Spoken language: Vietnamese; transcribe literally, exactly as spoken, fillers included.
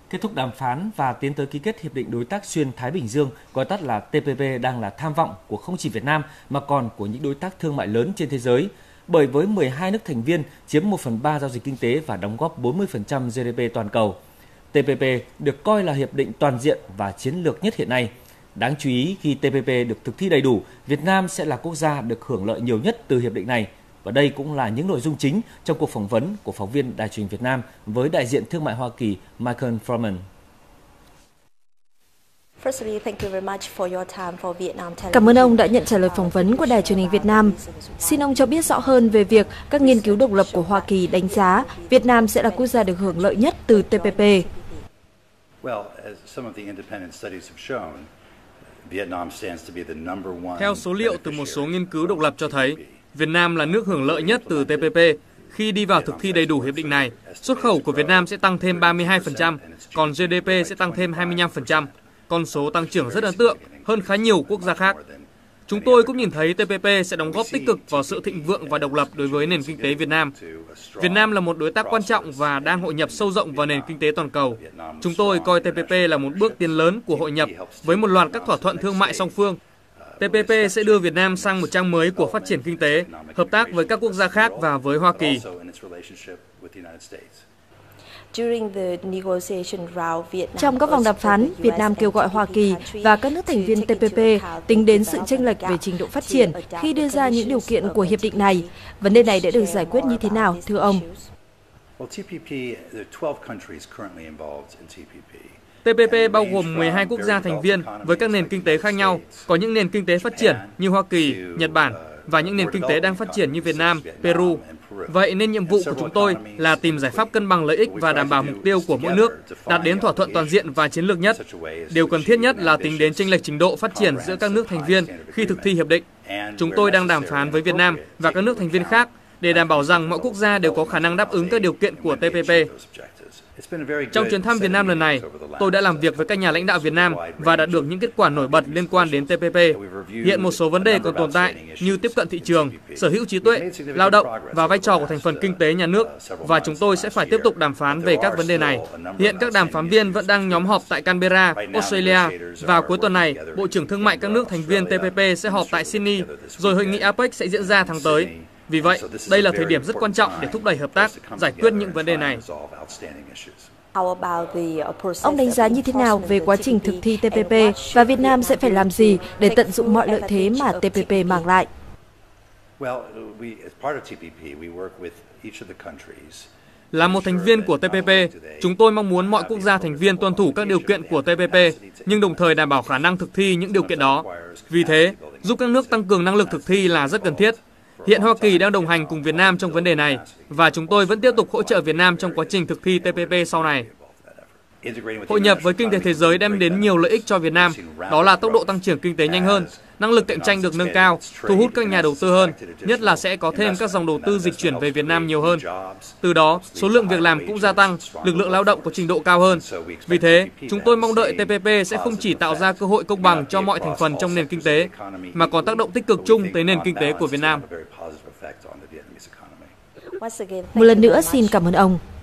Kết thúc đàm phán và tiến tới ký kết Hiệp định Đối tác Xuyên Thái Bình Dương, gọi tắt là T P P, đang là tham vọng của không chỉ Việt Nam mà còn của những đối tác thương mại lớn trên thế giới. Bởi với mười hai nước thành viên chiếm một phần ba giao dịch kinh tế và đóng góp bốn mươi phần trăm G D P toàn cầu. T P P được coi là hiệp định toàn diện và chiến lược nhất hiện nay. Đáng chú ý, khi T P P được thực thi đầy đủ, Việt Nam sẽ là quốc gia được hưởng lợi nhiều nhất từ hiệp định này. Và đây cũng là những nội dung chính trong cuộc phỏng vấn của phóng viên Đài truyền hình Việt Nam với đại diện thương mại Hoa Kỳ Michael Froman. Cảm ơn ông đã nhận trả lời phỏng vấn của Đài truyền hình Việt Nam. Xin ông cho biết rõ hơn về việc các nghiên cứu độc lập của Hoa Kỳ đánh giá Việt Nam sẽ là quốc gia được hưởng lợi nhất từ T P P. Theo số liệu từ một số nghiên cứu độc lập cho thấy, Việt Nam là nước hưởng lợi nhất từ T P P. Khi đi vào thực thi đầy đủ hiệp định này, xuất khẩu của Việt Nam sẽ tăng thêm ba mươi hai phần trăm, còn G D P sẽ tăng thêm hai mươi lăm phần trăm. Con số tăng trưởng rất ấn tượng, hơn khá nhiều quốc gia khác. Chúng tôi cũng nhìn thấy T P P sẽ đóng góp tích cực vào sự thịnh vượng và độc lập đối với nền kinh tế Việt Nam. Việt Nam là một đối tác quan trọng và đang hội nhập sâu rộng vào nền kinh tế toàn cầu. Chúng tôi coi T P P là một bước tiến lớn của hội nhập với một loạt các thỏa thuận thương mại song phương. T P P sẽ đưa Việt Nam sang một trang mới của phát triển kinh tế, hợp tác với các quốc gia khác và với Hoa Kỳ. Trong các vòng đàm phán, Việt Nam kêu gọi Hoa Kỳ và các nước thành viên T P P tính đến sự chênh lệch về trình độ phát triển khi đưa ra những điều kiện của hiệp định này. Vấn đề này đã được giải quyết như thế nào, thưa ông? T P P bao gồm mười hai quốc gia thành viên với các nền kinh tế khác nhau, có những nền kinh tế phát triển như Hoa Kỳ, Nhật Bản và những nền kinh tế đang phát triển như Việt Nam, Peru. Vậy nên nhiệm vụ của chúng tôi là tìm giải pháp cân bằng lợi ích và đảm bảo mục tiêu của mỗi nước, đạt đến thỏa thuận toàn diện và chiến lược nhất. Điều cần thiết nhất là tính đến chênh lệch trình độ phát triển giữa các nước thành viên khi thực thi hiệp định. Chúng tôi đang đàm phán với Việt Nam và các nước thành viên khác để đảm bảo rằng mọi quốc gia đều có khả năng đáp ứng các điều kiện của T P P. Trong chuyến thăm Việt Nam lần này, tôi đã làm việc với các nhà lãnh đạo Việt Nam và đạt được những kết quả nổi bật liên quan đến T P P. Hiện một số vấn đề còn tồn tại như tiếp cận thị trường, sở hữu trí tuệ, lao động và vai trò của thành phần kinh tế nhà nước, và chúng tôi sẽ phải tiếp tục đàm phán về các vấn đề này. Hiện các đàm phán viên vẫn đang nhóm họp tại Canberra, Australia, và cuối tuần này, Bộ trưởng Thương mại các nước thành viên T P P sẽ họp tại Sydney, rồi hội nghị a pếch sẽ diễn ra tháng tới. Vì vậy, đây là thời điểm rất quan trọng để thúc đẩy hợp tác, giải quyết những vấn đề này. Ông đánh giá như thế nào về quá trình thực thi T P P và Việt Nam sẽ phải làm gì để tận dụng mọi lợi thế mà T P P mang lại? Là một thành viên của T P P, chúng tôi mong muốn mọi quốc gia thành viên tuân thủ các điều kiện của T P P, nhưng đồng thời đảm bảo khả năng thực thi những điều kiện đó. Vì thế, giúp các nước tăng cường năng lực thực thi là rất cần thiết. Hiện Hoa Kỳ đang đồng hành cùng Việt Nam trong vấn đề này, và chúng tôi vẫn tiếp tục hỗ trợ Việt Nam trong quá trình thực thi T P P sau này. Hội nhập với kinh tế thế giới đem đến nhiều lợi ích cho Việt Nam, đó là tốc độ tăng trưởng kinh tế nhanh hơn, năng lực cạnh tranh được nâng cao, thu hút các nhà đầu tư hơn, nhất là sẽ có thêm các dòng đầu tư dịch chuyển về Việt Nam nhiều hơn. Từ đó, số lượng việc làm cũng gia tăng, lực lượng lao động có trình độ cao hơn. Vì thế, chúng tôi mong đợi T P P sẽ không chỉ tạo ra cơ hội công bằng cho mọi thành phần trong nền kinh tế, mà còn tác động tích cực chung tới nền kinh tế của Việt Nam. Một lần nữa xin cảm ơn ông.